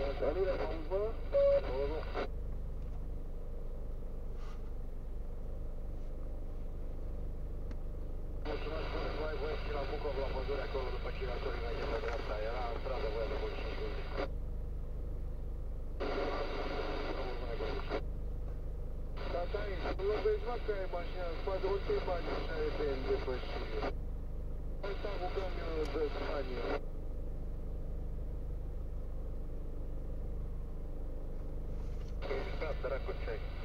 Salire bomba. Mulțumesc mult, voi băieți la Bucov, la pădure, acolo după giratorii mergem pe dreapta, era în stradă, voia de voi 5 minute. Tata, nu vezi, mă, că ai mașina în spate, o să-i bani așa de depășire. Hai să cu camionul de Spania. Săracu, ce ai?